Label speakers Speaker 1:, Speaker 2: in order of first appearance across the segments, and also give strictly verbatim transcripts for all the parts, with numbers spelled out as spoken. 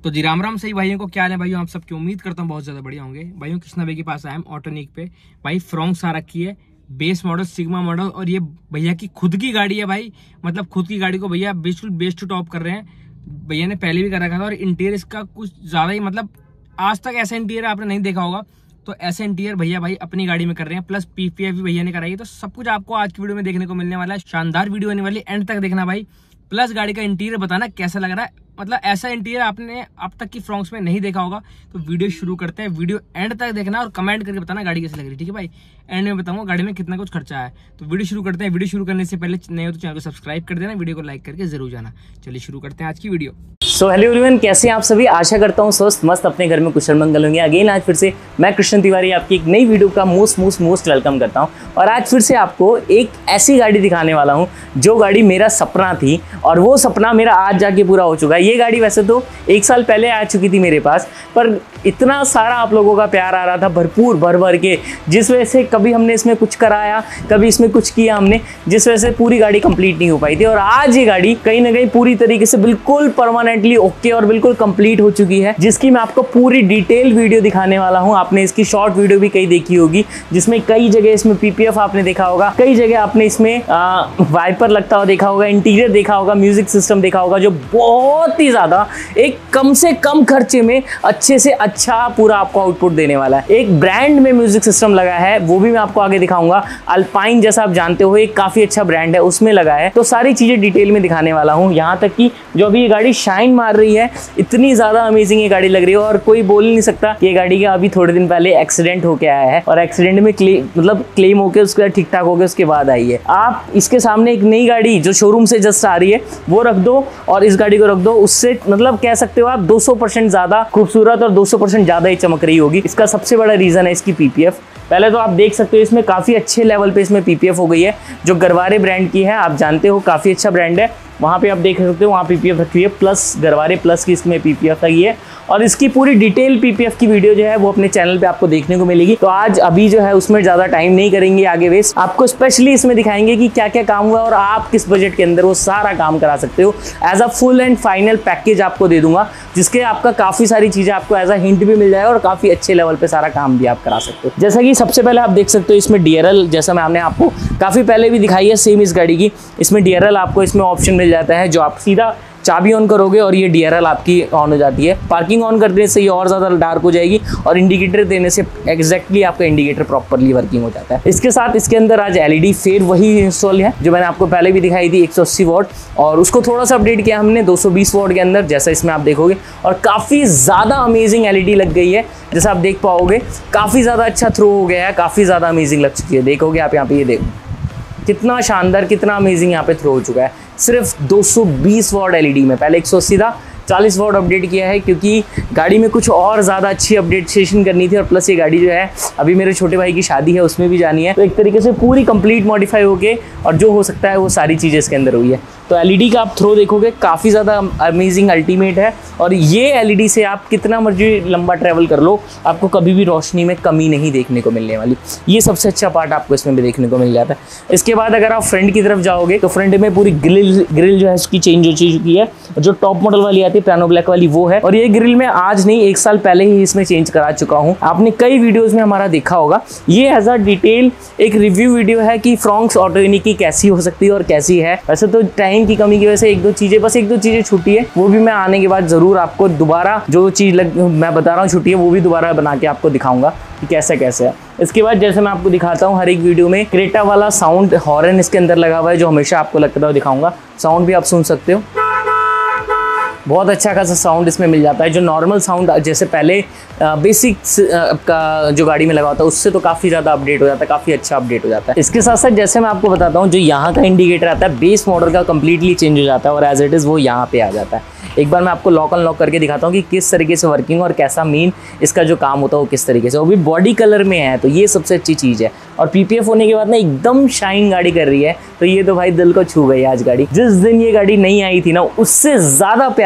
Speaker 1: तो जी राम राम सही भाइयों को, क्या हाल है भाइयों, आप सबकी उम्मीद करता हूँ बहुत ज्यादा बढ़िया होंगे। भाइयों कृष्णा भाई के पास आया हम ऑटोनिक पे। भाई फ्रॉन्क्स आ रखी है, बेस मॉडल, सिग्मा मॉडल, और ये भैया की खुद की गाड़ी है भाई। मतलब खुद की गाड़ी को भैया बिल्कुल बेस टू टॉप कर रहे हैं। भैया ने पहले भी कर रखा था और इंटीरियर इसका कुछ ज्यादा ही, मतलब आज तक ऐसा इंटीरियर आपने नहीं देखा होगा। तो ऐसे इंटीरियर भैया भाई अपनी गाड़ी में कर रहे हैं, प्लस पीपीएफ भी भैया ने कराई है। तो सब कुछ आपको आज की वीडियो में देखने को मिलने वाला है। शानदार वीडियो होने वाली, एंड तक देखना भाई। प्लस गाड़ी का इंटीरियर बताना कैसा लग रहा है, मतलब ऐसा इंटीरियर आपने अब तक की फ्रॉन्क्स में नहीं देखा होगा। तो वीडियो शुरू करते हैं, वीडियो एंड तक देखना और कमेंट करके बताना गाड़ी कैसी लग रही है, ठीक है भाई। एंड में बताऊंगा गाड़ी में कितना कुछ खर्चा है। तो वीडियो शुरू करते हैं। वीडियो शुरू करने से पहले नए हो तो चैनल को सब्सक्राइब कर देना, वीडियो को लाइक करके जरूर जाना। चलिए शुरू करते हैं आज की वीडियो।
Speaker 2: सो हेलो एवरीवन, कैसे हैं आप सभी। आशा करता हूँ स्वस्थ मस्त अपने घर में कुशल मंगल होंगे। अगेन आज फिर से मैं कृष्ण तिवारी आपकी एक नई वीडियो का मोस्ट मोस्ट मोस्ट वेलकम करता हूँ। और आज फिर से आपको एक ऐसी गाड़ी दिखाने वाला हूँ जो गाड़ी मेरा सपना थी, और वो सपना मेरा आज जाके पूरा हो चुका है। ये गाड़ी वैसे तो एक साल पहले आ चुकी थी मेरे पास, पर इतना सारा आप लोगों का प्यार आ रहा था भरपूर भर भर के, जिस वजह से कभी हमने इसमें कुछ कराया, कभी इसमें कुछ किया हमने, जिस वजह से पूरी गाड़ी कंप्लीट नहीं हो पाई थी। और आज ये गाड़ी कहीं ना कहीं पूरी तरीके से बिल्कुल परमानेंटली ओके और बिल्कुल कंप्लीट हो चुकी है, जिसकी मैं आपको पूरी डिटेल वीडियो दिखाने वाला हूँ। आपने इसकी शॉर्ट वीडियो भी कई देखी होगी, जिसमें कई जगह इसमें पीपीएफ आपने देखा होगा, कई जगह आपने इसमें वाइपर लगता हुआ देखा होगा, इंटीरियर देखा होगा, म्यूजिक सिस्टम देखा होगा, जो बहुत ही ज्यादा एक कम से कम खर्चे में अच्छे से अच्छा पूरा आपको आउटपुट देने वाला है। एक ब्रांड में म्यूजिक सिस्टम लगा है, वो भी मैं आपको आगे दिखाऊंगा। अल्पाइन जैसा आप जानते हो एक काफी अच्छा ब्रांड है, उसमें लगा है। तो सारी चीजें डिटेल में दिखाने वाला हूँ। यहाँ तक कि जो अभी ये गाड़ी शाइन मार रही है, इतनी ज्यादा अमेजिंग ये गाड़ी लग रही है, और कोई बोल नहीं सकता ये गाड़ी का अभी थोड़े दिन पहले एक्सीडेंट होके आया है, और एक्सीडेंट में क्ले, मतलब क्लेम होके उसके ठीक ठाक हो गया, उसके बाद आई है। आप इसके सामने एक नई गाड़ी जो शोरूम से जस्ट आ रही है वो रख दो, और इस गाड़ी को रख दो, उससे मतलब कह सकते हो आप दो सौ परसेंट ज्यादा खूबसूरत और दो सौ परसेंट ज्यादा ही चमक रही होगी। इसका सबसे बड़ा रीजन है इसकी पीपीएफ। पहले तो आप देख सकते हो इसमें काफी अच्छे लेवल पे इसमें पीपीएफ हो गई है, जो गरवारे ब्रांड की है, आप जानते हो काफी अच्छा ब्रांड है। वहाँ पे आप देख सकते हो वहाँ पीपीएफ रखी है, प्लस गरवारे प्लस की इसमें पीपीएफ लगी है। और इसकी पूरी डिटेल पीपीएफ की वीडियो जो है वो अपने चैनल पे आपको देखने को मिलेगी। तो आज अभी जो है उसमें ज़्यादा टाइम नहीं करेंगे आगे वेस्ट, आपको स्पेशली इसमें दिखाएंगे कि क्या क्या काम हुआ और आप किस बजट के अंदर वो सारा काम करा सकते हो। As a full and final package आपको दे दूंगा, जिसके आपका काफ़ी सारी चीज़ें आपको एज अ हिंट भी मिल जाएगा, और काफ़ी अच्छे लेवल पर सारा काम भी आप करा सकते हो। जैसा कि सबसे पहले आप देख सकते हो इसमें डीआरएल, जैसा मैं आपने आपको काफ़ी पहले भी दिखाई है सेम इस गाड़ी की, इसमें डीआरएल आपको इसमें ऑप्शन मिल जाता है, जो आप सीधा चाबी ऑन करोगे और ये डीआरएल आपकी ऑन हो जाती है। पार्किंग ऑन कर देने से ये और ज़्यादा डार्क हो जाएगी, और इंडिकेटर देने से एग्जैक्टली आपका इंडिकेटर प्रॉपरली वर्किंग हो जाता है। इसके साथ इसके अंदर आज एलईडी फेर वही इंस्टॉल है जो मैंने आपको पहले भी दिखाई थी, एक सौ अस्सी वॉट, और उसको थोड़ा सा अपडेट किया हमने दो सौ बीस वॉट के अंदर, जैसा इसमें आप देखोगे। और काफ़ी ज़्यादा अमेजिंग एलईडी लग गई है, जैसा आप देख पाओगे काफ़ी ज़्यादा अच्छा थ्रो हो गया है, काफ़ी ज़्यादा अमेजिंग लग चुकी है। देखोगे आप यहाँ पे, ये देखो कितना शानदार, कितना अमेजिंग यहाँ पे थ्रो हो चुका है, सिर्फ दो सौ बीस वॉट एलईडी में। पहले एक सौ अस्सी था, चालीस वॉट अपडेट किया है, क्योंकि गाड़ी में कुछ और ज़्यादा अच्छी अपडेटेशन करनी थी। और प्लस ये गाड़ी जो है अभी मेरे छोटे भाई की शादी है, उसमें भी जानी है, तो एक तरीके से पूरी कंप्लीट मॉडिफाई होके और जो हो सकता है वो सारी चीज़ें इसके अंदर हुई है। तो एलईडी का आप थ्रो देखोगे काफ़ी ज़्यादा अमेजिंग अल्टीमेट है, और ये एलईडी से आप कितना मर्जी लंबा ट्रैवल कर लो, आपको कभी भी रोशनी में कमी नहीं देखने को मिलने वाली। ये सबसे अच्छा पार्ट आपको इसमें भी देखने को मिल जाता है। इसके बाद अगर आप फ्रंट की तरफ जाओगे तो फ्रंट में पूरी ग्रिल ग्रिल जो है उसकी चेंज हो चुकी है, जो टॉप मॉडल वाली आती है पियानो ब्लैक वाली वो है। और ये ग्रिल में आज नहीं, एक साल पहले ही इसमें चेंज करा चुका हूँ, आपने कई वीडियोज़ में हमारा देखा होगा। ये एज अ डिटेल एक रिव्यू वीडियो है कि फ्रॉन्क्स ऑटोनिक की कैसी हो सकती है और कैसी है। वैसे तो टाइम की कमी की वजह से एक दो चीजें बस एक दो चीजें छूटी है, वो भी मैं आने के बाद जरूर आपको दोबारा जो चीज लग मैं बता रहा हूँ छूटी है, वो भी दोबारा बना के आपको दिखाऊंगा कि कैसे कैसे है। इसके बाद जैसे मैं आपको दिखाता हूँ हर एक वीडियो में क्रेटा वाला साउंड हॉर्न इसके अंदर लगा हुआ है, जो हमेशा आपको लगता है दिखाऊंगा। साउंड भी आप सुन सकते हो, बहुत अच्छा खासा साउंड इसमें मिल जाता है। जो नॉर्मल साउंड जैसे पहले बेसिक का जो गाड़ी में लगा होता है उससे तो काफ़ी ज़्यादा अपडेट हो जाता है, काफ़ी अच्छा अपडेट हो जाता है। इसके साथ साथ जैसे मैं आपको बताता हूँ, जो यहाँ का इंडिकेटर आता है बेस मॉडल का कम्प्लीटली चेंज हो जाता है, और एज इट इज़ वो यहाँ पे आ जाता है। एक बार मैं आपको लॉक अनलॉक करके दिखाता हूँ कि किस तरीके से वर्किंग और कैसा मेन इसका जो काम होता है वो किस तरीके से, वो भी बॉडी कलर में है, तो ये सबसे अच्छी चीज़ है। और पीपीएफ होने के बाद ना एकदम शाइन गाड़ी कर रही है, तो ये तो भाई दिल को छू गई आज गाड़ी। जिस दिन ये गाड़ी नहीं आई थी ना, उससे ज़्यादा प्यारी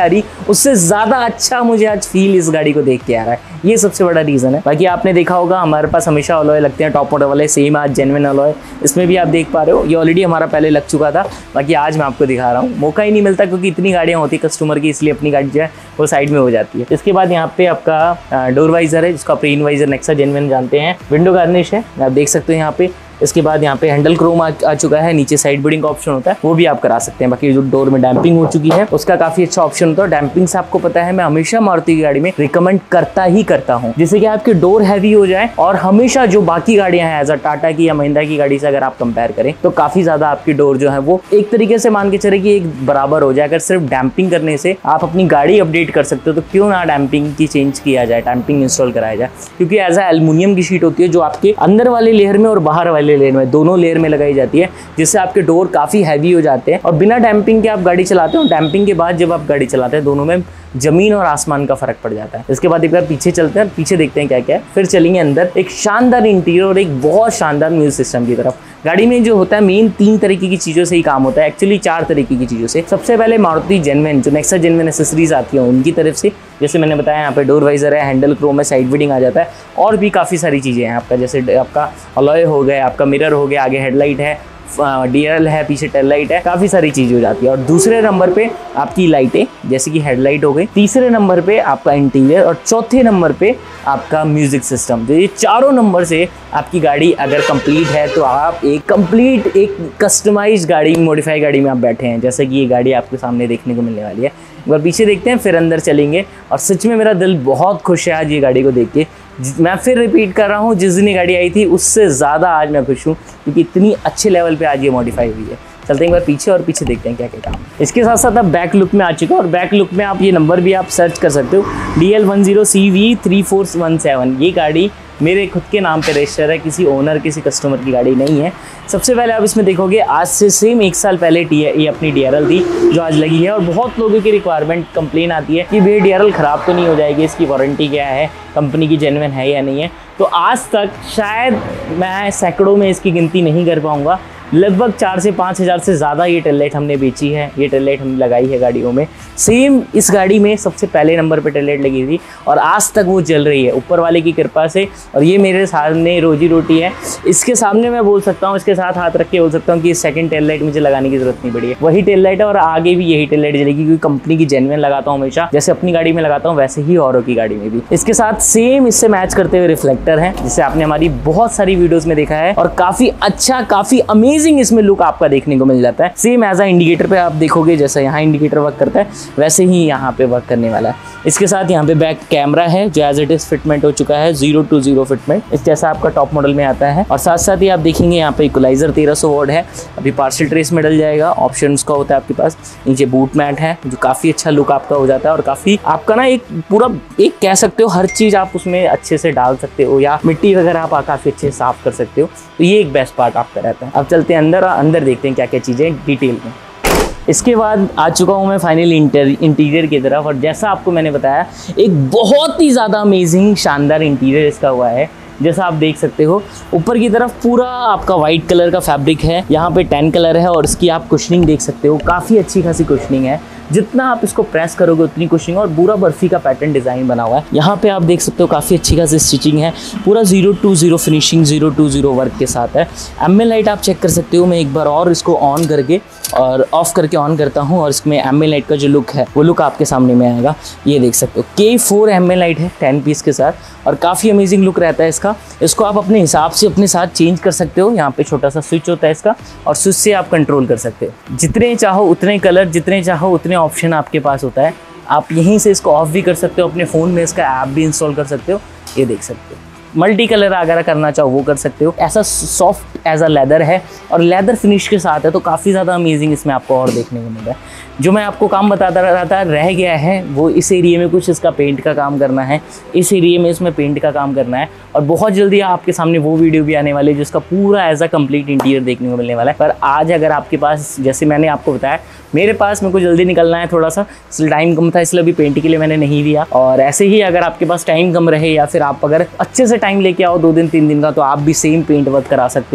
Speaker 2: रही, उससे ज़्यादा अच्छा मुझे आज फील इस गाड़ी को देख के आ रहा है। ये सबसे बड़ा रीज़न है। बाकी आपने देखा होगा हमारे पास हमेशा अलॉय लगते हैं टॉप मॉडल वाले, सेम आज जेन्युइन अलॉय इसमें भी आप देख पा रहे हो। ये ऑलरेडी हमारा पहले लग चुका था, बाकी आज मैं आपको दिखा रहा हूँ। मौका ही नहीं मिलता क्योंकि इतनी गाड़ियाँ होती कस्टमर की, इसलिए अपनी गाड़ी जो है वो साइड में हो जाती है। इसके बाद यहाँ पे आपका डोर वाइजर है, जिसको आप प्री वाइजर नेक्सा जेन्युइन जानते हैं। विंडो गार्निश है, आप देख सकते हो यहाँ पे। इसके बाद यहाँ पे हैंडल क्रोम आ, आ चुका है, नीचे साइड बिडिंग का ऑप्शन होता है, वो भी आप करा सकते हैं। बाकी जो डोर में डैम्पिंग हो चुकी है उसका काफी अच्छा ऑप्शन होता है। डैम्पिंग से आपको पता है मैं हमेशा मारुति की गाड़ी में रिकमेंड करता ही करता हूँ, जिससे कि आपके डोर हैवी हो जाए। और हमेशा जो बाकी गाड़ियां हैं एज अ टाटा की या महिंद्रा की गाड़ी से अगर आप कंपेयर करें तो काफी ज्यादा आपकी डोर जो है वो एक तरीके से मान के चले कि एक बराबर हो जाए। अगर सिर्फ डैम्पिंग करने से आप अपनी गाड़ी अपडेट कर सकते हो तो क्यों ना डैम्पिंग की चेंज किया जाए, डैम्पिंग इंस्टॉल कराया जाए। क्योंकि एज अ एल्युमिनियम की शीट होती है जो आपके अंदर वाले लेयर में और बाहर वाले लेयर में दोनों लेयर में लगाई जाती है, जिससे आपके डोर काफी हैवी हो जाते हैं। और बिना डैम्पिंग के आप गाड़ी चलाते हो, डैम्पिंग के बाद जब आप गाड़ी चलाते हैं दोनों में जमीन और आसमान का फर्क पड़ जाता है। इसके बाद एक बार पीछे चलते हैं, पीछे देखते हैं क्या क्या है, फिर चलेंगे अंदर एक शानदार इंटीरियर और एक बहुत शानदार म्यूजिक सिस्टम की तरफ। गाड़ी में जो होता है मेन तीन तरीके की चीज़ों से ही काम होता है, एक्चुअली चार तरीके की चीज़ों से। सबसे पहले मारुति जेन्युइन जो नेक्सा जेन्युइन एसेसरीज आती है उनकी तरफ से, जैसे मैंने बताया यहाँ पे डोर वाइजर है, हैंडल क्रोम है, साइड विडिंग आ जाता है, और भी काफ़ी सारी चीज़ें हैं आपका, जैसे आपका अलॉय हो गया, आपका मिरर हो गया, आगे हेडलाइट है, डीआरएल है, पीछे टेल लाइट है, काफ़ी सारी चीज़ हो जाती है। और दूसरे नंबर पे आपकी लाइटें जैसे कि हेडलाइट हो गई, तीसरे नंबर पे आपका इंटीरियर, और चौथे नंबर पे आपका म्यूजिक सिस्टम। तो ये चारों नंबर से आपकी गाड़ी अगर कंप्लीट है तो आप एक कंप्लीट एक कस्टमाइज गाड़ी, मॉडिफाई गाड़ी में आप बैठे हैं, जैसे कि ये गाड़ी आपके सामने देखने को मिलने वाली है। एक बार पीछे देखते हैं फिर अंदर चलेंगे। और सच में मेरा दिल बहुत खुश है आज ये गाड़ी को देख के। मैं फिर रिपीट कर रहा हूँ, जिस दिन ये गाड़ी आई थी उससे ज़्यादा आज मैं खुश हूँ क्योंकि इतनी अच्छे लेवल पे आज ये मॉडिफाई हुई है। चलते हैं एक बार पीछे और पीछे देखते हैं क्या क्या काम। इसके साथ साथ अब बैक लुक में आ चुका है, और बैक लुक में आप ये नंबर भी आप सर्च कर सकते हो, D L one zero C V three four one seven. ये गाड़ी मेरे खुद के नाम पे रजिस्टर है, किसी ओनर किसी कस्टमर की गाड़ी नहीं है। सबसे पहले आप इसमें देखोगे आज से सेम एक साल पहले टी ये अपनी डी आर एल थी जो आज लगी है। और बहुत लोगों की रिक्वायरमेंट कंप्लेन आती है कि भैया डी आर एल ख़राब तो नहीं हो जाएगी, इसकी वारंटी क्या है, कंपनी की जेन्युइन है या नहीं है। तो आज तक शायद मैं सैकड़ों में इसकी गिनती नहीं कर पाऊँगा, लगभग चार से पाँच हज़ार से ज़्यादा ये टेल लाइट हमने बेची है, ये टेल लाइट हमने लगाई है गाड़ियों में। सेम इस गाड़ी में सबसे पहले नंबर पे टेल लाइट लगी थी और आज तक वो चल रही है ऊपर वाले की कृपा से। और ये मेरे सामने रोजी रोटी है, इसके सामने मैं बोल सकता हूँ, इसके साथ हाथ रख के बोल सकता हूँ कि सेकंड टेल लाइट मुझे लगाने की जरूरत नहीं पड़ी है। वही टेल लाइट है और आगे भी यही टेल लाइट जलेगी, क्योंकि कंपनी की जेन्युइन लगाता हूँ हमेशा, जैसे अपनी गाड़ी में लगाता हूँ वैसे ही औरों की गाड़ी में भी। इसके साथ सेम इससे मैच करते हुए रिफ्लेक्टर है, जिसे आपने हमारी बहुत सारी वीडियोज में देखा है, और काफ़ी अच्छा काफ़ी अमेजिंग इसमें लुक आपका देखने को मिल जाता है। सेम एज अ इंडिकेटर पे आप देखोगे, जैसा यहाँ इंडिकेटर वर्क करता है वैसे ही यहाँ पे वर्क करने वाला है। इसके साथ यहाँ पे बैक कैमरा है जो एज इट इज फिटमेंट हो चुका है, जीरो टू जीरो फिटमेंट, इस जैसा आपका टॉप मॉडल में आता है। और साथ साथ ही आप देखेंगे यहाँ पे इक्वलाइजर तेरह सौ वॉट है, अभी पार्सल ट्रेस में डल जाएगा, ऑप्शन का होता है आपके पास। नीचे बूट मैट है जो काफ़ी अच्छा लुक आपका हो जाता है, और काफ़ी आपका ना एक पूरा एक कह सकते हो हर चीज़ आप उसमें अच्छे से डाल सकते हो, या मिट्टी वगैरह आप काफ़ी अच्छे से साफ कर सकते हो। तो ये एक बेस्ट पार्ट आपका रहता है। अब चलते हैं अंदर, अंदर देखते हैं क्या क्या चीज़ें डिटेल में। इसके बाद आ चुका हूँ मैं फाइनली इंटीरियर की तरफ, और जैसा आपको मैंने बताया एक बहुत ही ज़्यादा अमेजिंग शानदार इंटीरियर इसका हुआ है। जैसा आप देख सकते हो ऊपर की तरफ पूरा आपका वाइट कलर का फैब्रिक है, यहाँ पे टेन कलर है, और इसकी आप कुशनिंग देख सकते हो, काफ़ी अच्छी खासी कुशनिंग है। जितना आप इसको प्रेस करोगे उतनी कुशनिंग, और पूरा बर्फी का पैटर्न डिज़ाइन बना हुआ है। यहाँ पे आप देख सकते हो काफ़ी अच्छी खासी स्टिचिंग है, पूरा zero to zero finishing, zero to zero work के साथ है। एम एल लाइट आप चेक कर सकते हो, मैं एक बार और इसको ऑन करके और ऑफ करके ऑन करता हूँ, और इसमें एम एल लाइट का जो लुक है वो लुक आपके सामने में आएगा। ये देख सकते हो के फोर एम एल लाइट है टेन पीस के साथ, और काफ़ी अमेजिंग लुक रहता है इसका। इसको आप अपने हिसाब से अपने साथ चेंज कर सकते हो। यहाँ पे छोटा सा स्विच होता है इसका, और स्विच से आप कंट्रोल कर सकते हो, जितने चाहो उतने कलर, जितने चाहो उतने ऑप्शन आपके पास होता है। आप यहीं से इसको ऑफ भी कर सकते हो, अपने फ़ोन में इसका ऐप भी इंस्टॉल कर सकते हो। ये देख सकते हो, मल्टी कलर अगर करना चाहो वो कर सकते हो। ऐसा सॉफ्ट एज अ लेदर है, और लेदर फिनिश के साथ है, तो काफ़ी ज़्यादा अमेजिंग इसमें आपको और देखने को मिला है। जो मैं आपको काम बताता रहा था रह गया है, वो इस एरिया में कुछ इसका पेंट का काम करना है, इस एरिया में इसमें पेंट का काम करना है, और बहुत जल्दी आपके सामने वो वीडियो भी आने वाली है जिसका पूरा एज अ कंप्लीट इंटीरियर देखने को मिलने वाला है। पर आज अगर आपके पास, जैसे मैंने आपको बताया, मेरे पास मेरे को जल्दी निकलना है, थोड़ा सा टाइम कम था, इसलिए अभी पेंट के लिए मैंने नहीं दिया। और ऐसे ही अगर आपके पास टाइम कम रहे, या फिर आप अगर अच्छे से टाइम लेके आओ दो दिन तीन दिन का, तो आप भी सेम पेंट वर्क करा सकते हो।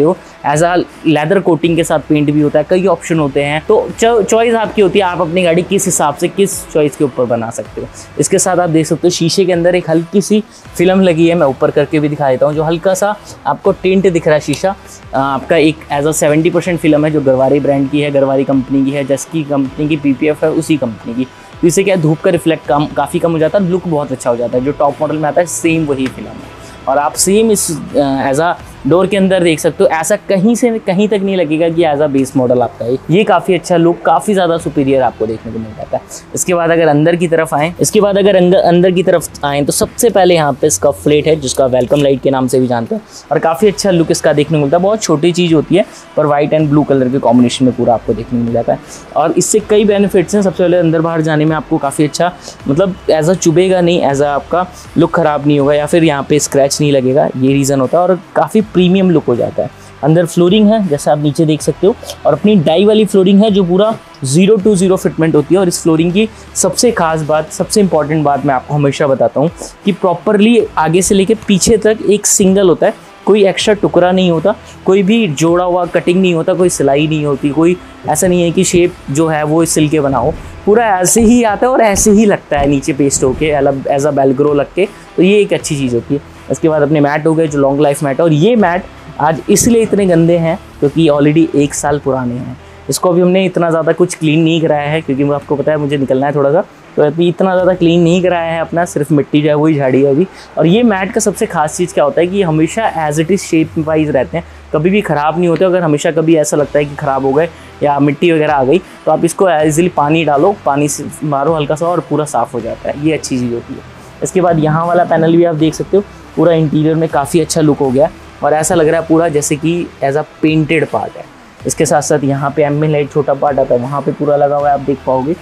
Speaker 2: एज अ लेदर कोटिंग के साथ पेंट भी होता है, कई ऑप्शन होते हैं। तो चॉइस आपकी होती है, आप अपनी गाड़ी किस हिसाब से किस चॉइस के ऊपर बना सकते हो। इसके साथ आप देख सकते हो शीशे के अंदर एक हल्की सी फिल्म लगी है, मैं ऊपर करके भी दिखा देता हूँ, जो हल्का सा आपको टिंट दिख रहा है शीशा आपका एक as a seventy percent film है, जो गरवारी ब्रांड की है, गरवारी कंपनी की है, जिसकी कंपनी की पीपीएफ है उसी कंपनी की। तो इससे क्या धूप का रिफ्लेक्ट कम काफ़ी कम हो जाता है, लुक बहुत अच्छा हो जाता है। जो टॉप मॉडल में आता है सेम वही फिल्म है, और आप सेम इस एज अ डोर के अंदर देख सकते हो, ऐसा कहीं से कहीं तक नहीं लगेगा कि एज अ बेस मॉडल आपका है। ये काफ़ी अच्छा लुक, काफ़ी ज़्यादा सुपीरियर आपको देखने को मिल जाता है। इसके बाद अगर अंदर की तरफ आएँ इसके बाद अगर अंदर की तरफ आएँ तो सबसे पहले यहाँ पे इसका फ्लेट है, जिसका वेलकम लाइट के नाम से भी जानते हैं, और काफ़ी अच्छा लुक इसका देखने को मिलता है। बहुत छोटी चीज़ होती है पर वाइट एंड ब्लू कलर के कॉम्बिनेशन में पूरा आपको देखने को मिल जाता है, और इससे कई बेनिफिट्स हैं। सबसे पहले अंदर बाहर जाने में आपको काफ़ी अच्छा, मतलब एज अ चुभेगा नहीं, एज अ आपका लुक ख़राब नहीं होगा या फिर यहाँ पे स्क्रैच नहीं लगेगा, ये रीज़न होता है, और काफ़ी प्रीमियम लुक हो जाता है। अंदर फ्लोरिंग है जैसा आप नीचे देख सकते हो, और अपनी डाई वाली फ्लोरिंग है जो पूरा जीरो टू जीरो फिटमेंट होती है। और इस फ्लोरिंग की सबसे खास बात, सबसे इंपॉर्टेंट बात मैं आपको हमेशा बताता हूँ कि प्रॉपरली आगे से लेके पीछे तक एक सिंगल होता है, कोई एक्स्ट्रा टुकड़ा नहीं होता, कोई भी जोड़ा हुआ कटिंग नहीं होता, कोई सिलाई नहीं होती, कोई ऐसा नहीं है कि शेप जो है वो सिल के बनाओ, पूरा ऐसे ही आता है और ऐसे ही लगता है नीचे पेस्ट होके एज अ बेलग्रो लग के। तो ये एक अच्छी चीज़ होती है। इसके बाद अपने मैट हो गए जो लॉन्ग लाइफ मैट है, और ये मैट आज इसलिए इतने गंदे हैं क्योंकि ऑलरेडी एक साल पुराने हैं। इसको अभी हमने इतना ज़्यादा कुछ क्लीन नहीं कराया है, क्योंकि आपको पता है मुझे निकलना है थोड़ा सा, तो अभी इतना ज़्यादा क्लीन नहीं कराया है अपना, सिर्फ मिट्टी जो है वही झाड़ी है अभी। और ये मैट का सबसे खास चीज़ क्या होता है कि हमेशा as it is shape wise रहते हैं, कभी भी ख़राब नहीं होते। अगर हमेशा कभी ऐसा लगता है कि ख़राब हो गए या मिट्टी वगैरह आ गई, तो आप इसको ईजिली पानी डालो, पानी से मारो हल्का सा, और पूरा साफ़ हो जाता है। ये अच्छी चीज़ होती है। इसके बाद यहाँ वाला पैनल भी आप देख सकते हो, पूरा इंटीरियर में काफ़ी अच्छा लुक हो गया, और ऐसा लग रहा है पूरा जैसे कि एज अ पेंटेड पार्ट है। इसके साथ साथ यहाँ पे एम लाइट छोटा पार्ट आता है, वहाँ पे पूरा लगा हुआ है, आप देख पाओगे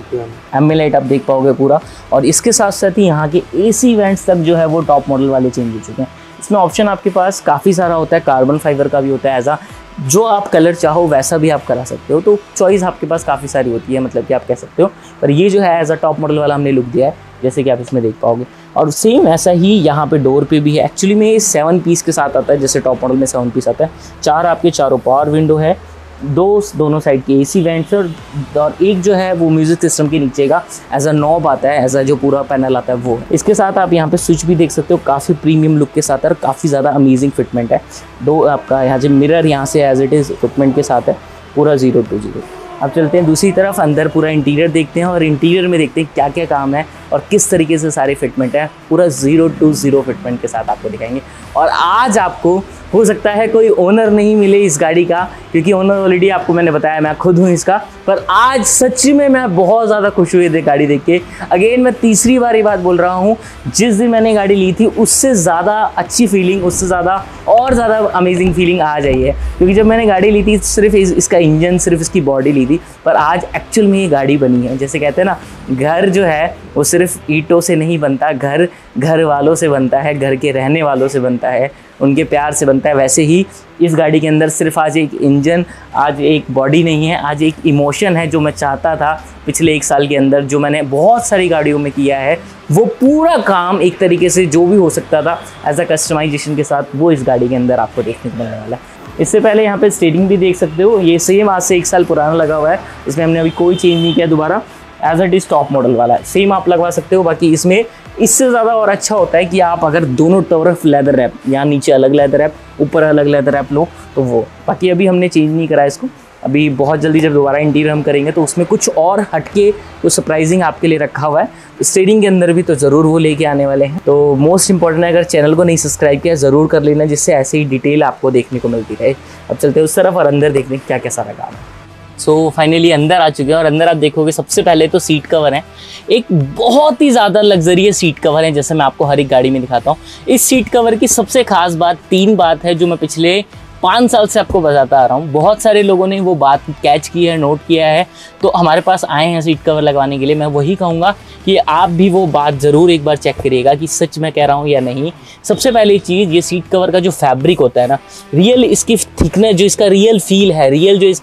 Speaker 2: एम लाइट आप देख पाओगे पूरा। और इसके साथ साथ ही यहाँ के एसी वेंट्स तक जो है वो टॉप मॉडल वाले चेंज हो चुके हैं। इसमें ऑप्शन आपके पास काफ़ी सारा होता है, कार्बन फाइबर का भी होता है, एज अ जो आप कलर चाहो वैसा भी आप करा सकते हो। तो चॉइस आपके पास काफ़ी सारी होती है, मतलब कि आप कह सकते हो। पर ये जो है एज अ टॉप मॉडल वाला हमने लुक दिया है, जैसे कि आप इसमें देख पाओगे। और सेम ऐसा ही यहाँ पे डोर पे भी है। एक्चुअली में ये सेवन पीस के साथ आता है, जैसे टॉप मॉडल में सेवन पीस आता है। चार आपके चारों पावर विंडो है, दो दोनों साइड के एसी वेंट्स, और एक जो है वो म्यूजिक सिस्टम के नीचे का एज अ नॉब आता है, एज अ जो पूरा पैनल आता है वो। इसके साथ आप यहाँ पे स्विच भी देख सकते हो, काफ़ी प्रीमियम लुक के साथ है और काफ़ी ज़्यादा अमेजिंग फिटमेंट है। दो आपका यहाँ जो मिरर यहाँ से एज इट इज़ फिटमेंट के साथ है, पूरा जीरो टू जीरो। अब चलते हैं दूसरी तरफ, अंदर पूरा इंटीरियर देखते हैं, और इंटीरियर में देखते हैं क्या क्या काम है और किस तरीके से सारे फिटमेंट है। पूरा जीरो टू जीरो फिटमेंट के साथ आपको दिखाएंगे। और आज आपको हो सकता है कोई ओनर नहीं मिले इस गाड़ी का, क्योंकि ओनर ऑलरेडी आपको मैंने बताया मैं खुद हूँ इसका, पर आज सच्ची में मैं बहुत ज़्यादा खुश हुई थी गाड़ी देख के। अगेन मैं तीसरी बार ये बात बोल रहा हूँ, जिस दिन मैंने गाड़ी ली थी उससे ज़्यादा अच्छी फीलिंग, उससे ज़्यादा और ज़्यादा अमेजिंग फीलिंग आ जाई है। क्योंकि जब मैंने गाड़ी ली थी सिर्फ इस, इसका इंजन, सिर्फ इसकी बॉडी ली थी, पर आज एक्चुअल में ये गाड़ी बनी है। जैसे कहते हैं ना, घर जो है वो सिर्फ ईंटों से नहीं बनता, घर घर वालों से बनता है, घर के रहने वालों से बनता है, उनके प्यार से बनता है। वैसे ही इस गाड़ी के अंदर सिर्फ आज एक इंजन, आज एक बॉडी नहीं है, आज एक इमोशन है जो मैं चाहता था पिछले एक साल के अंदर, जो मैंने बहुत सारी गाड़ियों में किया है। वो पूरा काम एक तरीके से जो भी हो सकता था एज अ कस्टमाइजेशन के साथ, वो इस गाड़ी के अंदर आपको देखने को मिलने वाला है। इससे पहले यहाँ पे स्टीयरिंग भी देख सकते हो, ये सेम आज से एक साल पुराना लगा हुआ है, इसमें हमने अभी कोई चेंज नहीं किया दोबारा, as it is top model वाला है, सेम आप लगवा सकते हो। बाकी इसमें इससे ज़्यादा और अच्छा होता है कि आप अगर दोनों तरफ लेदर रैप, यहाँ नीचे अलग लेदर रैप, ऊपर अलग लेदर रैप लो तो वो। बाकी अभी हमने चेंज नहीं करा इसको, अभी बहुत जल्दी जब दोबारा इंटीरियर हम करेंगे तो उसमें कुछ और हटके तो सरप्राइजिंग आपके लिए रखा हुआ है। स्टीयरिंग के अंदर भी तो ज़रूर वो लेके आने वाले हैं। तो मोस्ट इंपॉर्टेंट है, अगर चैनल को नहीं सब्सक्राइब किया ज़रूर कर लेना, जिससे ऐसे ही डिटेल आपको देखने को मिलती रहे। अब चलते हैं उस तरफ और अंदर देखने क्या क्या सारा काम है। सो so, फाइनली अंदर आ चुके हैं, और अंदर आप देखोगे सबसे पहले तो सीट कवर है। एक बहुत ही ज़्यादा लग्जरियस सीट कवर है, जैसे मैं आपको हर एक गाड़ी में दिखाता हूँ। इस सीट कवर की सबसे खास बात, तीन बात है जो मैं पिछले पाँच साल से आपको बताता आ रहा हूँ। बहुत सारे लोगों ने वो बात कैच की है, नोट किया है, तो हमारे पास आए हैं सीट कवर लगवाने के लिए। मैं वही कहूँगा कि आप भी वो बात ज़रूर एक बार चेक करिएगा कि सच मैं कह रहा हूँ या नहीं। सबसे पहली चीज़, ये सीट कवर का जो फैब्रिक होता है ना, रियल इसकी थिकनेस, जो इसका रियल फील है, रियल जो इसका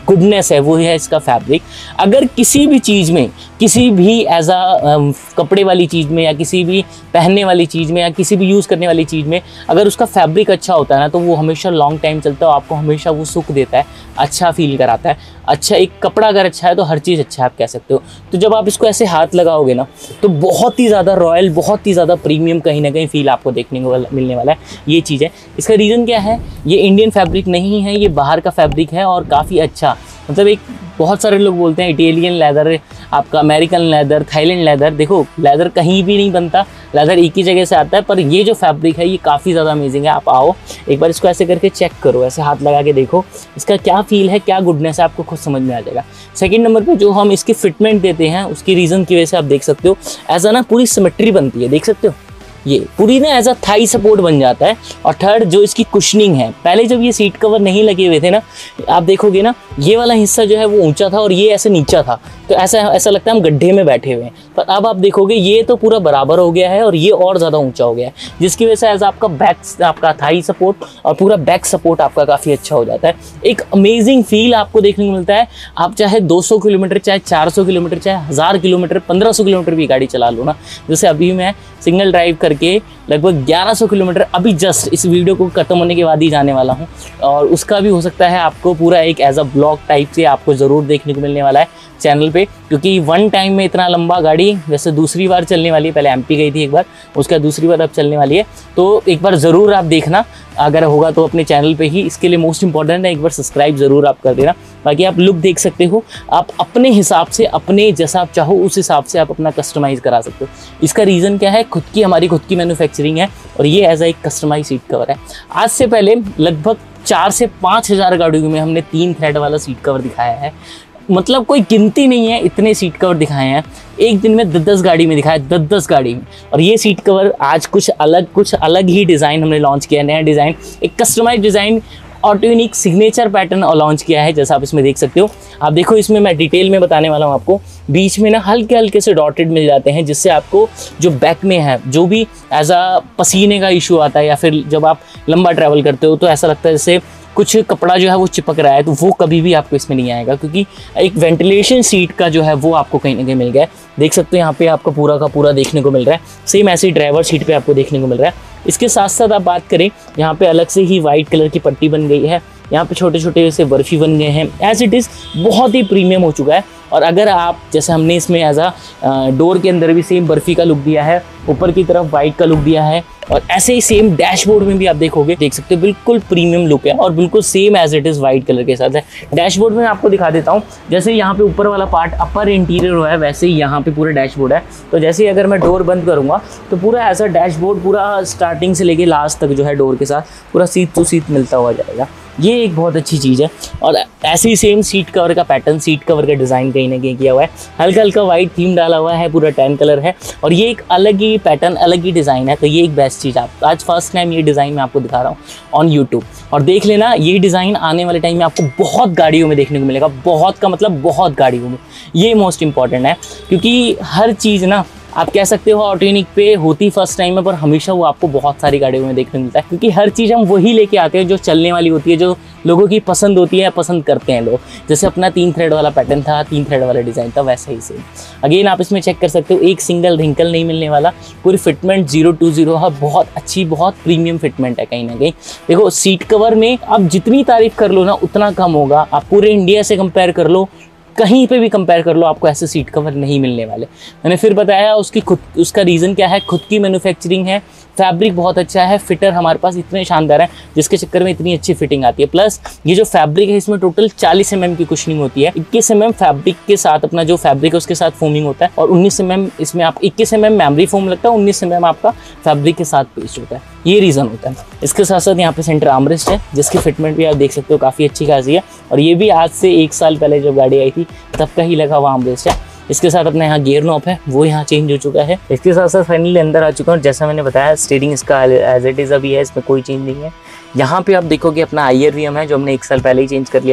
Speaker 2: गुडनेस है वो है इसका फैब्रिक। अगर किसी भी चीज़ में, किसी भी एज अ कपड़े वाली चीज़ में या किसी भी पहनने वाली चीज़ में या किसी भी यूज़ करने वाली चीज़ में अगर उसका फैब्रिक अच्छा होता है ना, तो वो हमेशा लॉन्ग टाइम चलता है और आपको हमेशा वो सुख देता है, अच्छा फील कराता है। अच्छा, एक कपड़ा अगर अच्छा है तो हर चीज़ अच्छा है, आप कह सकते हो। तो जब आप इसको ऐसे हाथ लगाओगे ना, तो बहुत ही ज़्यादा रॉयल, बहुत ही ज़्यादा प्रीमियम कहीं ना कहीं फील आपको देखने को मिलने वाला है। ये चीज़ है। इसका रीज़न क्या है, ये इंडियन फैब्रिक नहीं है, ये बाहर का फैब्रिक है और काफ़ी अच्छा, मतलब एक बहुत सारे लोग बोलते हैं इटालियन लेदर, आपका अमेरिकन लेदर, थाईलैंड लेदर। देखो, लेदर कहीं भी नहीं बनता, लेदर एक ही जगह से आता है, पर ये जो फैब्रिक है ये काफ़ी ज़्यादा अमेजिंग है। आप आओ एक बार इसको ऐसे करके चेक करो, ऐसे हाथ लगा के देखो इसका क्या फील है, क्या गुडनेस है, आपको खुद समझ में आ जाएगा। सेकंड नंबर पे जो हम इसकी फिटमेंट देते हैं उसकी रीज़न की वजह से आप देख सकते हो ऐसा ना पूरी सिमेट्री बनती है, देख सकते हो, ये पूरी ना एज अ थाई सपोर्ट बन जाता है। और थर्ड जो इसकी कुशनिंग है, पहले जब ये सीट कवर नहीं लगे हुए थे ना, आप देखोगे ना ये वाला हिस्सा जो है वो ऊंचा था और ये ऐसे नीचा था, तो ऐसा ऐसा लगता है हम गड्ढे में बैठे हुए हैं। पर अब आप देखोगे ये तो पूरा बराबर हो गया है और ये और ज़्यादा ऊंचा हो गया है, जिसकी वजह से एज आपका बैक, आपका थाई सपोर्ट और पूरा बैक सपोर्ट आपका काफ़ी अच्छा हो जाता है। एक अमेजिंग फील आपको देखने को मिलता है। आप चाहे दो सौ किलोमीटर, चाहे चार सौ किलोमीटर, चाहे हज़ार किलोमीटर, पंद्रह सौ किलोमीटर भी गाड़ी चला लो ना, जैसे अभी मैं सिंगल ड्राइव करके लगभग ग्यारह सौ किलोमीटर अभी जस्ट इस वीडियो को खत्म होने के बाद ही जाने वाला हूँ, और उसका भी हो सकता है आपको पूरा एक एज अ ब्लॉग टाइप से आपको ज़रूर देखने को मिलने वाला है चैनल पे, क्योंकि वन टाइम में इतना लंबा गाड़ी वैसे दूसरी बार चलने वाली है। पहले एमपी गई थी एक बार, उसका दूसरी बार अब चलने वाली है, तो एक बार ज़रूर आप देखना, अगर होगा तो अपने चैनल पे ही। इसके लिए मोस्ट इंपॉर्टेंट है एक बार सब्सक्राइब ज़रूर आप कर देना। बाकी आप लुक देख सकते हो, आप अपने हिसाब से, अपने जैसा आप चाहो उस हिसाब से आप अपना कस्टमाइज़ करा सकते हो। इसका रीज़न क्या है, खुद की, हमारी खुद की मैन्युफैक्चरिंग है और ये एज अ एक कस्टमाइज सीट कवर है। आज से पहले लगभग चार से पाँच हज़ार गाड़ियों में हमने तीन थ्रेड वाला सीट कवर दिखाया है, मतलब कोई गिनती नहीं है, इतने सीट कवर दिखाए हैं। एक दिन में दस दस गाड़ी में दिखाया, दस दस गाड़ी में। और ये सीट कवर आज कुछ अलग, कुछ अलग ही डिज़ाइन हमने लॉन्च किया है, नया डिज़ाइन, एक कस्टमाइज डिज़ाइन, ऑटोनिक सिग्नेचर पैटर्न लॉन्च किया है, जैसा आप इसमें देख सकते हो। आप देखो, इसमें मैं डिटेल में बताने वाला हूँ आपको। बीच में ना हल्के हल्के से डॉटेड मिल जाते हैं, जिससे आपको जो बैक में है, जो भी एज अ पसीने का इशू आता है या फिर जब आप लंबा ट्रैवल करते हो तो ऐसा लगता है जैसे कुछ कपड़ा जो है वो चिपक रहा है, तो वो कभी भी आपको इसमें नहीं आएगा, क्योंकि एक वेंटिलेशन सीट का जो है वो आपको कहीं ना कहीं मिल गया है। देख सकते हो यहाँ पे आपको पूरा का पूरा देखने को मिल रहा है। सेम ऐसे ही ड्राइवर सीट पे आपको देखने को मिल रहा है। इसके साथ साथ आप बात करें, यहाँ पे अलग से ही वाइट कलर की पट्टी बन गई है, यहाँ पे छोटे छोटे से बर्फी बन गए हैं। एज इट इज़ बहुत ही प्रीमियम हो चुका है। और अगर आप जैसे हमने इसमें एज अ डोर के अंदर भी सेम बर्फी का लुक दिया है, ऊपर की तरफ वाइट का लुक दिया है, और ऐसे ही सेम डैशबोर्ड में भी आप देखोगे, देख सकते हो बिल्कुल प्रीमियम लुक है और बिल्कुल same as it is white colour के साथ है। डैशबोर्ड में आपको दिखा देता हूँ, जैसे यहाँ पे ऊपर वाला पार्ट अपर इंटीरियर है, वैसे ही यहाँ पे पूरा डैशबोर्ड है। तो जैसे ही अगर मैं डोर बंद करूँगा तो पूरा ऐसा डैशबोर्ड पूरा स्टार्टिंग से लेके लास्ट तक जो है डोर के साथ पूरा सीट टू सीट मिलता हुआ जाएगा। ये एक बहुत अच्छी चीज़ है। और ऐसे ही सेम सीट कवर का पैटर्न, सीट कवर का डिज़ाइन कहीं ना कहीं किया हुआ है, हल्का हल्का वाइट थीम डाला हुआ है, पूरा टैन कलर है और ये एक अलग ही पैटर्न, अलग ही डिज़ाइन है। तो ये एक बेस्ट चीज़ है। आज फर्स्ट टाइम ये डिज़ाइन मैं आपको दिखा रहा हूँ ऑन यूट्यूब, और देख लेना ये डिज़ाइन आने वाले टाइम में आपको बहुत गाड़ियों में देखने को मिलेगा। बहुत का मतलब बहुत गाड़ियों में। ये मोस्ट इंपॉर्टेंट है, क्योंकि हर चीज़ ना आप कह सकते हो ऑटोनिक पे होती फर्स्ट टाइम है, पर हमेशा वो आपको बहुत सारी गाड़ियों में देखने को मिलता है, क्योंकि हर चीज़ हम वही लेके आते हैं जो चलने वाली होती है, जो लोगों की पसंद होती है, पसंद करते हैं लोग। जैसे अपना तीन थ्रेड वाला पैटर्न था, तीन थ्रेड वाला डिज़ाइन था, वैसा ही सेम। अगेन आप इसमें चेक कर सकते हो, एक सिंगल रिंकल नहीं मिलने वाला, पूरी फिटमेंट जीरो टू जीरो है, बहुत अच्छी, बहुत प्रीमियम फिटमेंट है कहीं ना कहीं। देखो सीट कवर में आप जितनी तारीफ कर लो ना उतना कम होगा। आप पूरे इंडिया से कंपेयर कर लो, कहीं पे भी कंपेयर कर लो, आपको ऐसे सीट कवर नहीं मिलने वाले। मैंने फिर बताया उसकी खुद, उसका रीज़न क्या है, खुद की मैन्युफैक्चरिंग है, फैब्रिक बहुत अच्छा है, फिटर हमारे पास इतने शानदार हैं जिसके चक्कर में इतनी अच्छी फिटिंग आती है। प्लस ये जो फैब्रिक है इसमें टोटल चालीस एम एम की कुशनिंग होती है। इक्कीस एम एम फैब्रिक के साथ अपना जो फैब्रिक है उसके साथ फोमिंग होता है, और उन्नीस एम एम इसमें आप इक्कीस एम एम मेमोरी फोम लगता है, उन्नीस एम एम आपका फैब्रिक के साथ पेस्ट होता है। ये रीज़न होता है। इसके साथ साथ यहाँ पे सेंटर आर्मरेस्ट है, जिसकी फिटमेंट भी आप देख सकते हो काफ़ी अच्छी खासी है, और ये भी आज से एक साल पहले जब गाड़ी आई थी तब का ही लगा हुआ आर्मरेस्ट है। इसके साथ अपना यहाँ गियर नॉब है, वो यहाँ चेंज हो चुका है। इसके साथ साथ फाइनली अंदर आ चुका हूँ। जैसा मैंने बताया स्टीयरिंग इसका एज इट इज़ अभी है, इसमें कोई चेंज नहीं है। यहाँ पे आप देखोगे अपना आई आर वी एम है, जो हमने एक साल पहले ही चेंज कर लिया था।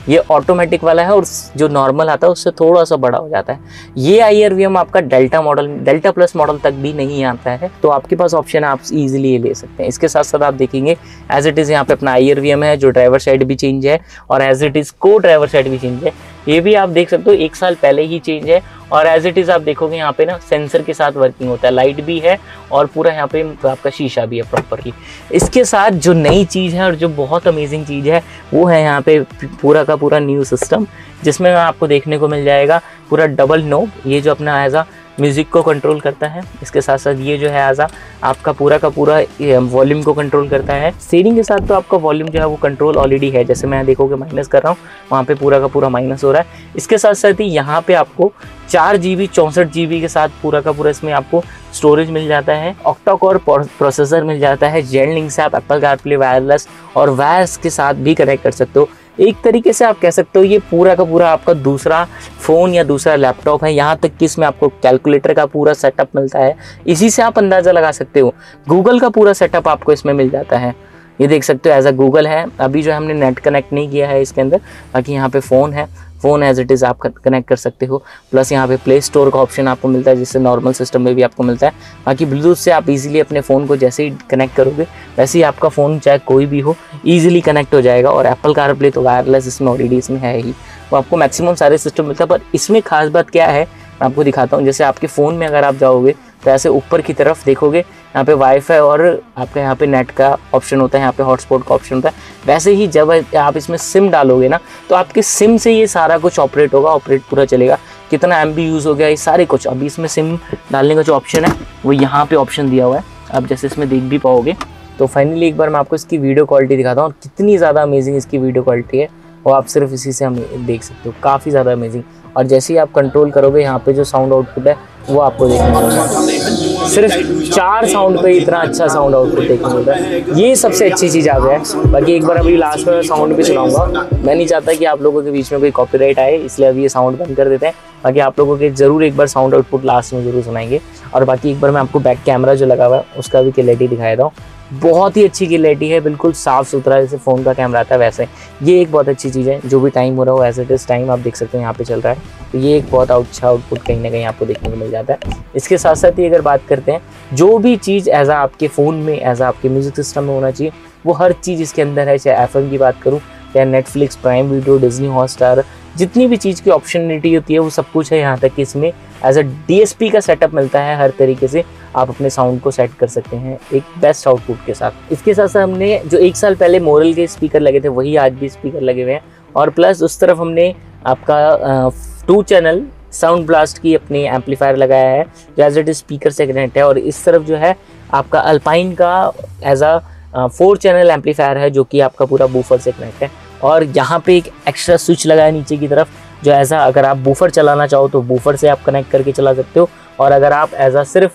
Speaker 2: ये ऑटोमेटिक वाला है और जो नॉर्मल आता है उससे थोड़ा सा बड़ा हो जाता है। ये आई आर वी एम आपका delta model, delta plus model तक भी नहीं आता है, तो आपके पास ऑप्शन है, आप इजीली ये ले सकते हैं। इसके साथ साथ आप देखेंगे एज इट इज़ यहाँ पे अपना आई आर वी एम है, जो ड्राइवर साइड भी चेंज है और एज इट इज़ को ड्राइवर साइड भी चेंज है। ये भी आप देख सकते हो एक साल पहले ही चेंज है और एज इट इज़ आप देखोगे यहाँ पे ना सेंसर के साथ वर्किंग होता है, लाइट भी है और पूरा यहाँ पे आपका शीशा भी है प्रॉपरली। इसके साथ जो नई चीज़ है और जो बहुत अमेजिंग चीज़ है वो है यहाँ पे पूरा का पूरा न्यू सिस्टम, जिसमें आपको देखने को मिल जाएगा पूरा डबल नोब, ये जो अपना एज आ म्यूज़िक को कंट्रोल करता है। इसके साथ साथ ये जो है एज आ आपका पूरा का पूरा वॉल्यूम को कंट्रोल करता है। स्टीयरिंग के साथ तो आपका वॉल्यूम जो है वो कंट्रोल ऑलरेडी है, जैसे मैं देखोगे माइनस कर रहा हूँ वहाँ पे पूरा का पूरा माइनस हो रहा है। इसके साथ साथ ही यहाँ पे आपको चार जी बी चौंसठ जी बी के साथ पूरा का पूरा इसमें आपको स्टोरेज मिल जाता है, ऑक्टा कोर प्रोसेसर मिल जाता है, जेन लिंक से आप एप्पल कारप्ले वायरलेस और वायर्स के साथ भी कनेक्ट कर सकते हो। एक तरीके से आप कह सकते हो ये पूरा का पूरा आपका दूसरा फ़ोन या दूसरा लैपटॉप है। यहाँ तक कि इसमें आपको कैलकुलेटर का पूरा सेटअप मिलता है, इसी से आप अंदाज़ा लगा सकते हो। गूगल का पूरा सेटअप आपको इसमें मिल जाता है, ये देख सकते हो एज अ गूगल है। अभी जो हमने नेट कनेक्ट नहीं किया है इसके अंदर, बाकी यहाँ पे फ़ोन है, फ़ोन एज इट इज़ आप कनेक्ट कर सकते हो। प्लस यहाँ पे प्ले स्टोर का ऑप्शन आपको मिलता है, जिससे नॉर्मल सिस्टम में भी आपको मिलता है। बाकी ब्लूटूथ से आप इजीली अपने फ़ोन को जैसे ही कनेक्ट करोगे वैसे ही आपका फ़ोन चाहे कोई भी हो ईजिली कनेक्ट हो जाएगा। और एप्पल कारप्ले तो वायरलेस इसमें ऑलरेडी इसमें है ही, वो आपको मैक्सिमम सारे सिस्टम मिलता है। पर इसमें खास बात क्या है मैं आपको दिखाता हूँ। जैसे आपके फ़ोन में अगर आप जाओगे तो ऐसे ऊपर की तरफ देखोगे यहाँ पे वाईफाई और आपका यहाँ पे नेट का ऑप्शन होता है, यहाँ पे हॉटस्पॉट का ऑप्शन होता है। वैसे ही जब आप इसमें सिम डालोगे ना तो आपके सिम से ये सारा कुछ ऑपरेट होगा, ऑपरेट पूरा चलेगा। कितना एम बी यूज़ हो गया ये सारे कुछ, अभी इसमें सिम डालने का जो ऑप्शन है वो यहाँ पे ऑप्शन दिया हुआ है, आप जैसे इसमें देख भी पाओगे। तो फाइनली एक बार मैं आपको इसकी वीडियो क्वालिटी दिखाता हूँ, कितनी ज़्यादा अमेजिंग इसकी वीडियो क्वालिटी है वो आप सिर्फ इसी से हम देख सकते हो, काफ़ी ज़्यादा अमेजिंग। और जैसे ही आप कंट्रोल करोगे यहाँ पे जो साउंड आउटपुट है वो आपको देखने को मिलेगा। सिर्फ चार साउंड पे इतना अच्छा साउंड आउटपुट देखने को मिलता है, ये सबसे अच्छी चीज़ आ गया है। बाकी एक बार अभी लास्ट में मैं साउंड भी सुनाऊंगा, मैं नहीं चाहता कि आप लोगों के बीच में कोई कॉपीराइट आए, इसलिए अभी ये साउंड बंद कर देते हैं। बाकी आप लोगों के ज़रूर एक बार साउंड आउटपुट लास्ट में ज़रूर सुनाएंगे। और बाकी एक बार मैं आपको बैक कैमरा जो लगा हुआ है उसका भी क्लैरिटी दिखाया था, बहुत ही अच्छी क्लैरिटी है, बिल्कुल साफ़ सुथरा जैसे फ़ोन का कैमरा आता है वैसे। ये एक बहुत अच्छी चीज़ है, जो भी टाइम हो रहा हो एज इट इज़ टाइम आप देख सकते हो यहाँ पे चल रहा है, तो ये एक बहुत अच्छा आउटपुट कहीं ना कहीं आपको देखने को मिल जाता है। इसके साथ साथ ही अगर बात करते हैं जो भी चीज़ एज आ आपके फ़ोन में एज आ आपके म्यूज़िक सिस्टम में होना चाहिए वो हर चीज़ इसके अंदर है। चाहे एफ एम की बात करूँ, चाहे Netflix, Prime Video, Disney Hotstar, जितनी भी चीज़ की ऑप्शनलिटी होती है वो सब कुछ है। यहाँ तक कि इसमें as a D S P का सेटअप मिलता है, हर तरीके से आप अपने साउंड को सेट कर सकते हैं एक बेस्ट आउटपुट के साथ। इसके साथ साथ हमने जो एक साल पहले मोरल के स्पीकर लगे थे वही आज भी स्पीकर लगे हुए हैं। और प्लस उस तरफ हमने आपका टू चैनल साउंड ब्लास्ट की अपनी एम्पलीफायर लगाया है जो एज इट इज स्पीकर से कनेक्ट है। और इस तरफ जो है आपका अल्पाइन का as a four channel amplifier है जो कि आपका पूरा बूफर से कनेक्ट है। और यहाँ पे एक एक्स्ट्रा स्विच लगा है नीचे की तरफ, जो ऐसा अगर आप बूफर चलाना चाहो तो बूफर से आप कनेक्ट करके चला सकते हो। और अगर आप एज अ सिर्फ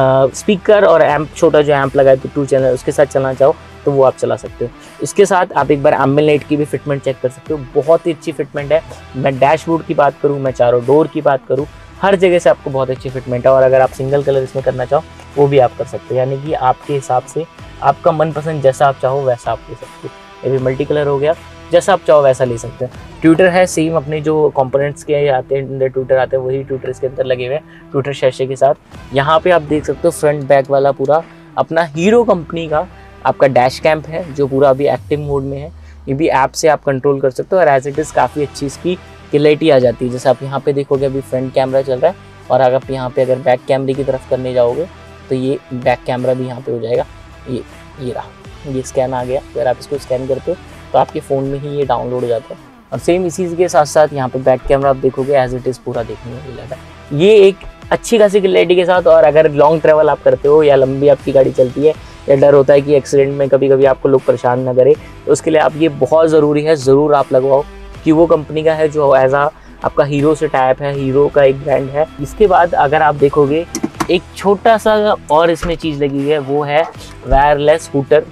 Speaker 2: स्पीकर और एम्प, छोटा जो एम्प लगा है तो टू चैनल उसके साथ चलाना चाहो तो वो आप चला सकते हो। इसके साथ आप एक बार एम्बिलाइट की भी फिटमेंट चेक कर सकते हो, बहुत ही अच्छी फिटमेंट है। मैं डैशबोर्ड की बात करूँ, मैं चारों डोर की बात करूँ, हर जगह से आपको बहुत अच्छी फिटमेंट है। और अगर आप सिंगल कलर इसमें करना चाहो वो भी आप कर सकते हो, यानी कि आपके हिसाब से आपका मनपसंद जैसा आप चाहो वैसा आप ले सकते हो। ये भी मल्टी कलर हो गया, जैसा आप चाहो वैसा ले सकते हैं। ट्विटर है सेम, अपने जो कंपोनेंट्स के आते हैं अंदर ट्विटर आते हैं वही ट्विटर इसके अंदर लगे हुए हैं ट्विटर शैशे के साथ। यहाँ पे आप देख सकते हो फ्रंट बैक वाला पूरा अपना हीरो कंपनी का आपका डैश कैम्प है जो पूरा अभी एक्टिव मोड में है। ये भी ऐप से आप कंट्रोल कर सकते हो और एज इट इज़ काफ़ी अच्छी इसकी क्लैरिटी आ जाती है। जैसे आप यहाँ पे देखोगे अभी फ्रंट कैमरा चल रहा है और अगर आप यहाँ पे अगर बैक कैमरे की तरफ करने जाओगे तो ये बैक कैमरा भी यहाँ पे हो जाएगा। ये ये रहा, ये स्कैन आ गया। अगर आप इसको स्कैन करते हो तो आपके फ़ोन में ही ये डाउनलोड हो जाता है। और सेम इसी के साथ साथ यहाँ पे बैक कैमरा आप देखोगे एज इट इज़ पूरा देखने को मिल जाता है। ये एक अच्छी खासी क्लैरिटी के साथ। और अगर लॉन्ग ट्रैवल आप करते हो या लंबी आपकी गाड़ी चलती है या डर होता है कि एक्सीडेंट में कभी कभी आपको लोग परेशान ना करे, तो उसके लिए आप ये बहुत ज़रूरी है, ज़रूर आप लगवाओ कि वो कंपनी का है जो एज आ आपका हीरो से टाइप है, हीरो का एक ब्रांड है। इसके बाद अगर आप देखोगे एक छोटा सा और इसमें चीज़ लगी हुई है वो है वायरलेस हूटर।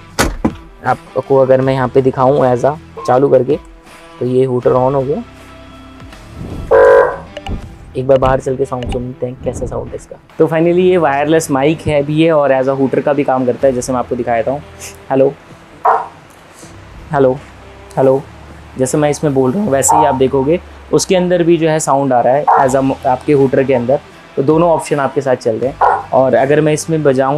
Speaker 2: आपको अगर मैं यहाँ पे दिखाऊं एज आ चालू करके तो ये हूटर ऑन हो गया। एक बार बाहर चल के साउंड सुनते हैं कैसा साउंड है इसका। तो फाइनली ये वायरलेस माइक है भी है और एज अ हूटर का भी काम करता है, जैसे मैं आपको दिखाया था। हेलो हेलो हेलो जैसे मैं इसमें बोल रहा हूँ वैसे ही आप देखोगे उसके अंदर भी जो है साउंड आ रहा है एज अ आपके हूटर के अंदर। तो दोनों ऑप्शन आपके साथ चल रहे हैं। और अगर मैं इसमें बजाऊँ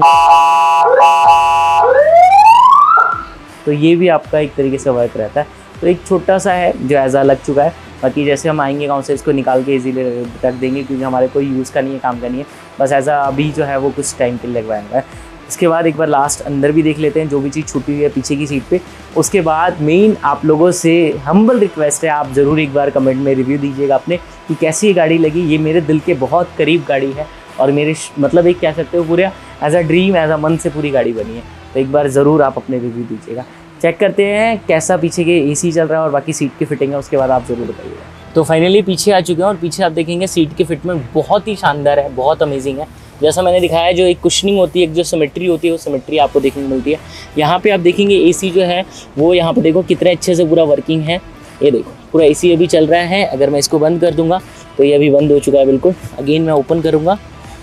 Speaker 2: तो ये भी आपका एक तरीके से वर्क रहता है। तो एक छोटा सा है जो ऐसा लग चुका है। बाकी जैसे हम आएंगे गाँव से इसको निकाल के इजीली रख देंगे, क्योंकि हमारे कोई यूज़ का नहीं है, काम का नहीं है, बस ऐसा अभी जो है वो कुछ टाइम के लिए लगवाया हुआ है। इसके बाद एक बार लास्ट अंदर भी देख लेते हैं जो भी चीज़ छुटी हुई है पीछे की सीट पे। उसके बाद मेन आप लोगों से हम्बल रिक्वेस्ट है, आप ज़रूर एक बार कमेंट में रिव्यू दीजिएगा अपने कि कैसी ये गाड़ी लगी। ये मेरे दिल के बहुत करीब गाड़ी है और मेरे मतलब एक कह सकते हो पूरा as a dream, as a मन से पूरी गाड़ी बनी है। तो एक बार ज़रूर आप अपने रिव्यू दीजिएगा। चेक करते हैं कैसा पीछे के एसी चल रहा है और बाकी सीट की फिटिंग है, उसके बाद आप ज़रूर बताइएगा। तो फाइनली पीछे आ चुके हैं और पीछे आप देखेंगे सीट की फिटमेंट बहुत ही शानदार है, बहुत अमेजिंग है। जैसा मैंने दिखाया है, जो एक कुशनिंग होती है, एक जो सिमेट्री होती है, वो सिमेट्री आपको देखने को मिलती है। यहाँ पे आप देखेंगे एसी जो है वो यहाँ पे देखो कितने अच्छे से पूरा वर्किंग है। ये देखो पूरा एसी अभी चल रहा है। अगर मैं इसको बंद कर दूंगा तो ये अभी बंद हो चुका है बिल्कुल। अगेन मैं ओपन करूँगा,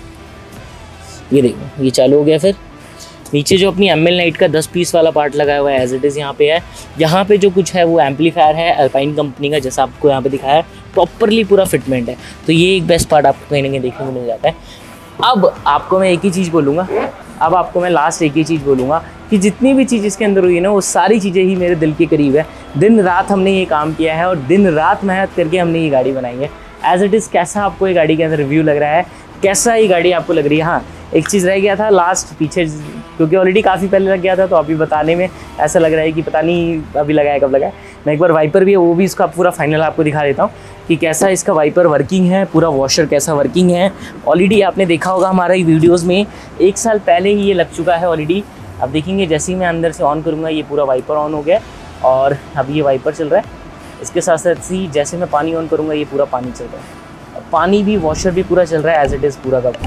Speaker 2: ये देखो ये चालू हो गया। फिर नीचे जो अपनी एम एल नाइट का दस पीस वाला पार्ट लगाया हुआ है एज इट इज़ यहाँ पे है। यहाँ पे जो कुछ है वो एम्पलीफायर है अल्पाइन कंपनी का, जैसा आपको यहाँ पे दिखाया है, प्रॉपरली पूरा फिटमेंट है। तो ये एक बेस्ट पार्ट आपको कहीं ना कहीं देखने को मिल जाता है। अब आपको मैं एक ही चीज़ बोलूँगा, अब आपको मैं लास्ट एक ही चीज़ बोलूँगा कि जितनी भी चीज़ इसके अंदर हुई है ना, वो सारी चीज़ें ही मेरे दिल के करीब है। दिन रात हमने ये काम किया है और दिन रात मेहनत करके हमने ये गाड़ी बनाई है। एज इट इज़ कैसा आपको ये गाड़ी के अंदर रिव्यू लग रहा है, कैसा ये गाड़ी आपको लग रही है। हाँ एक चीज़ रह गया था लास्ट पीछे, क्योंकि ऑलरेडी काफ़ी पहले लग गया था, तो अभी बताने में ऐसा लग रहा है कि पता नहीं अभी लगाया कब लगाया। मैं एक बार वाइपर भी है वो भी इसका पूरा फाइनल आपको दिखा देता हूँ कि कैसा इसका वाइपर वर्किंग है, पूरा वॉशर कैसा वर्किंग है। ऑलरेडी आपने देखा होगा हमारे वीडियोज़ में, एक साल पहले ही ये लग चुका है ऑलरेडी। अब देखेंगे जैसे ही मैं अंदर से ऑन करूँगा ये पूरा वाइपर ऑन हो गया और अभी ये वाइपर चल रहा है। इसके साथ साथ ही जैसे मैं पानी ऑन करूँगा ये पूरा पानी चल रहा है, पानी भी वॉशर भी पूरा चल रहा है एज इट इज़ पूरा का।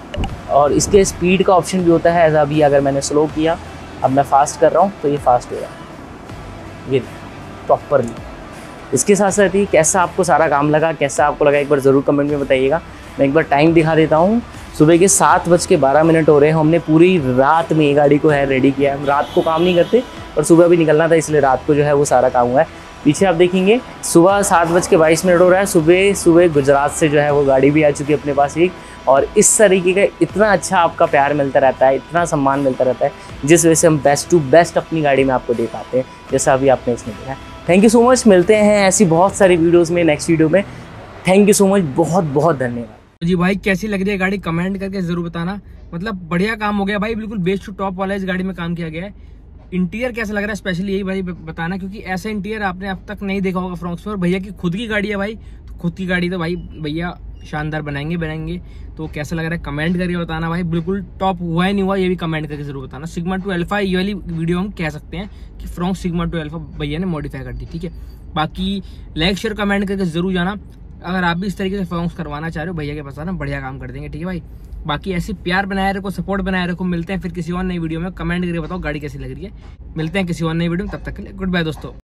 Speaker 2: और इसके स्पीड का ऑप्शन भी होता है एज अभी अगर मैंने स्लो किया, अब मैं फास्ट कर रहा हूँ तो ये फास्ट हो रहा है ये प्रॉपरली। इसके साथ साथ ही कैसा आपको सारा काम लगा, कैसा आपको लगा, एक बार ज़रूर कमेंट में बताइएगा। मैं एक बार टाइम दिखा देता हूँ, सुबह के सात बज के बारह मिनट हो रहे हैं। हमने पूरी रात में ये गाड़ी को है रेडी किया है। हम रात को काम नहीं करते और सुबह भी निकलना था, इसलिए रात को जो है वो सारा काम हुआ है। पीछे आप देखेंगे सुबह सात बज के बाईस मिनट हो रहा है। सुबह सुबह गुजरात से जो है वो गाड़ी भी आ चुकी है अपने पास एक। और इस तरीके का इतना अच्छा आपका प्यार मिलता रहता है, इतना सम्मान मिलता रहता है, जिस वजह से हम बेस्ट टू बेस्ट अपनी गाड़ी में आपको दे पाते हैं, जैसा अभी आपने इसमें देखा। थैंक यू सो मच, मिलते हैं ऐसी बहुत सारी वीडियोज़ में नेक्स्ट वीडियो में। थैंक यू सो मच, बहुत बहुत धन्यवाद।
Speaker 1: जी भाई कैसी लग रही है गाड़ी, कमेंट करके जरूर बताना। मतलब बढ़िया काम हो गया भाई, बिल्कुल बेस्ट टू टॉप वाला इस गाड़ी में काम किया गया है। इंटीरियर कैसा लग रहा है स्पेशली यही भाई बताना, क्योंकि ऐसा इंटीरियर आपने अब तक नहीं देखा होगा फ्रॉक्स में। और भैया की खुद की गाड़ी है भाई, तो खुद की गाड़ी तो भाई भैया शानदार बनाएंगे बनाएंगे तो कैसा लग रहा है कमेंट करके बताना भाई। बिल्कुल टॉप हुआ है नहीं हुआ ये भी कमेंट करके जरूर बताना। सिग्मा टू अल्फा ये वाली वीडियो हम कह सकते हैं कि फ्रॉक्स सिग्मा टू अल्फा भैया ने मॉडिफाई कर दी, ठीक है। बाकी लाइक शेयर कमेंट करके जरूर जाना। अगर आप भी इस तरीके से फ्रॉक्स करवाना चाह रहे हो भैया के पास आना, बढ़िया काम कर देंगे, ठीक है भाई। बाकी ऐसे प्यार बनाए रखो, सपोर्ट बनाए रखो। मिलते हैं फिर किसी और नई वीडियो में, कमेंट करके बताओ गाड़ी कैसी लग रही है। मिलते हैं किसी और नई वीडियो में, तब तक के लिए गुड बाय दोस्तों।